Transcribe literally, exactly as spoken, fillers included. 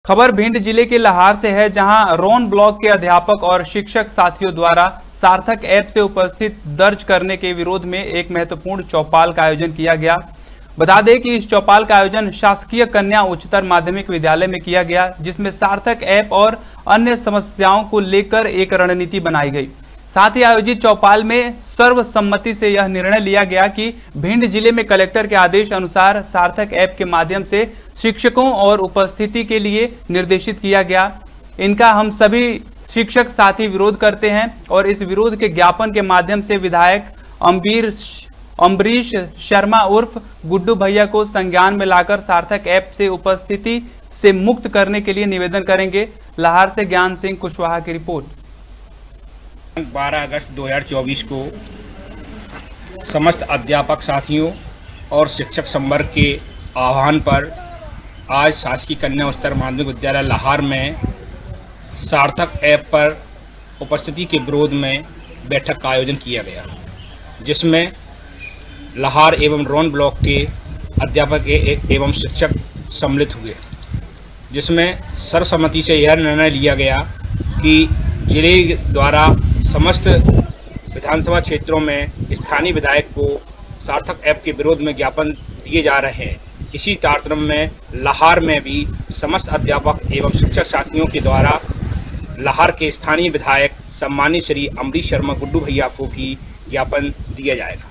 खबर भिंड जिले के लहार से है, जहां रोन ब्लॉक के अध्यापक और शिक्षक साथियों द्वारा सार्थक ऐप से उपस्थित दर्ज करने के विरोध में एक महत्वपूर्ण चौपाल का आयोजन किया गया। बता दें कि इस चौपाल का आयोजन शासकीय कन्या उच्चतर माध्यमिक विद्यालय में किया गया, जिसमें सार्थक ऐप और अन्य समस्याओं को लेकर एक रणनीति बनाई गई। साथ ही आयोजित चौपाल में सर्वसम्मति से यह निर्णय लिया गया कि भिंड जिले में कलेक्टर के आदेश अनुसार सार्थक ऐप के माध्यम से शिक्षकों और उपस्थिति के लिए निर्देशित किया गया। इनका हम सभी शिक्षक साथी विरोध करते हैं और इस विरोध के ज्ञापन के माध्यम से विधायक अम्बीर अम्बरीश शर्मा उर्फ गुड्डू भैया को संज्ञान में लाकर सार्थक ऐप से उपस्थिति से मुक्त करने के लिए निवेदन करेंगे। लाहौर से ज्ञान सिंह कुशवाहा की रिपोर्ट। बारह अगस्त दो हज़ार चौबीस को समस्त अध्यापक साथियों और शिक्षक संवर्ग के आह्वान पर आज शासकीय कन्या उच्चतर माध्यमिक विद्यालय लाहौर में सार्थक ऐप पर उपस्थिति के विरोध में बैठक का आयोजन किया गया, जिसमें लाहौर एवं रोन ब्लॉक के अध्यापक एवं शिक्षक सम्मिलित हुए, जिसमें सर्वसम्मति से यह निर्णय लिया गया कि जिले द्वारा समस्त विधानसभा क्षेत्रों में स्थानीय विधायक को सार्थक ऐप के विरोध में ज्ञापन दिए जा रहे हैं। इसी तारतम्य में लाहौर में भी समस्त अध्यापक एवं शिक्षक साथियों के द्वारा लाहौर के स्थानीय विधायक सम्मानित श्री अम्बरीश शर्मा गुड्डू भैया को भी ज्ञापन दिया जाएगा।